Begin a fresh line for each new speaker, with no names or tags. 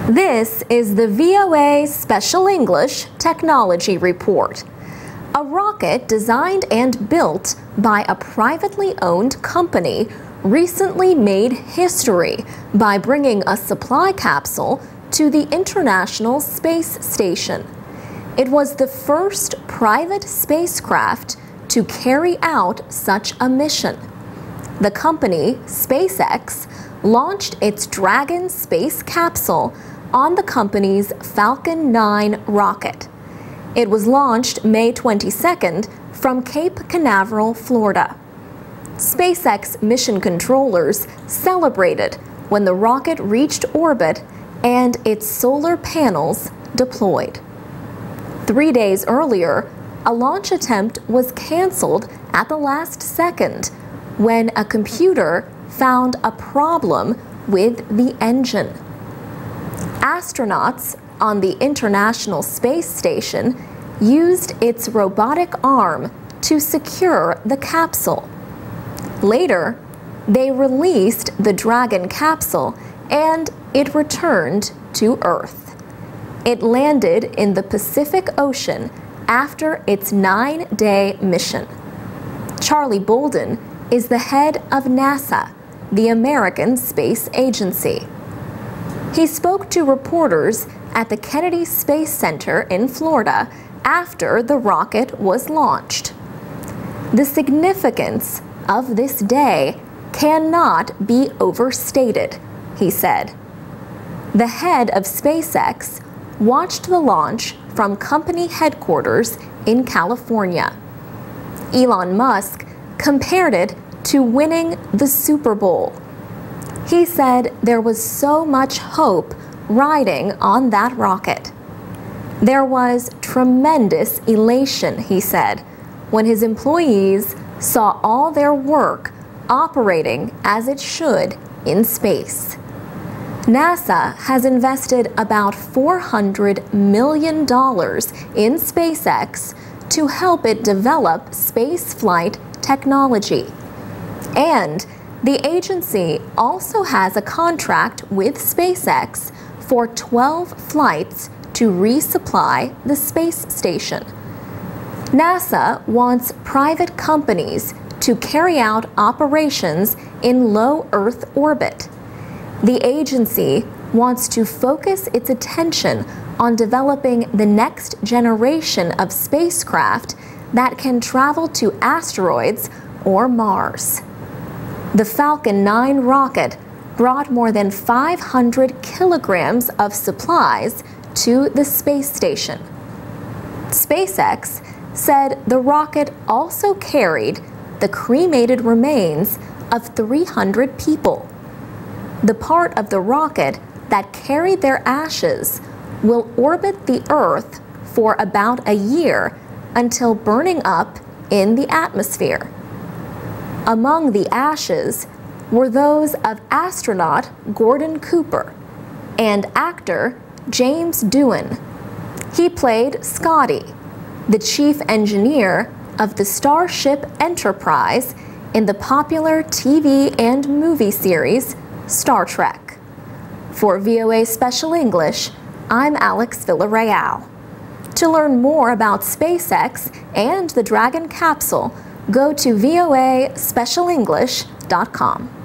This is the VOA Special English Technology Report. A rocket designed and built by a privately owned company recently made history by bringing a supply capsule to the International Space Station. It was the first private spacecraft to carry out such a mission. The company, SpaceX, launched its Dragon space capsule on the company's Falcon 9 rocket. It was launched May 22nd from Cape Canaveral, Florida. SpaceX mission controllers celebrated when the rocket reached orbit and its solar panels deployed. 3 days earlier, a launch attempt was canceled at the last second when a computer found a problem with the engine. Astronauts on the International Space Station used its robotic arm to secure the capsule. Later, they released the Dragon capsule and it returned to Earth. It landed in the Pacific Ocean after its 9-day mission. Charlie Bolden is the head of NASA, the American Space Agency. He spoke to reporters at the Kennedy Space Center in Florida after the rocket was launched. The significance of this day cannot be overstated, he said. The head of SpaceX watched the launch from company headquarters in California. Elon Musk compared it to winning the Super Bowl. He said there was so much hope riding on that rocket. There was tremendous elation, he said, when his employees saw all their work operating as it should in space. NASA has invested about $400 million in SpaceX to help it develop spaceflight technology. And the agency also has a contract with SpaceX for 12 flights to resupply the space station. NASA wants private companies to carry out operations in low Earth orbit. The agency wants to focus its attention on developing the next generation of spacecraft that can travel to asteroids or Mars. The Falcon 9 rocket brought more than 500 kilograms of supplies to the space station. SpaceX said the rocket also carried the cremated remains of 300 people. The part of the rocket that carried their ashes will orbit the Earth for about a year until burning up in the atmosphere. Among the ashes were those of astronaut Gordon Cooper and actor James Doohan. He played Scotty, the chief engineer of the Starship Enterprise in the popular TV and movie series Star Trek. For VOA Special English, I'm Alex Villarreal. To learn more about SpaceX and the Dragon capsule, go to voaspecialenglish.com.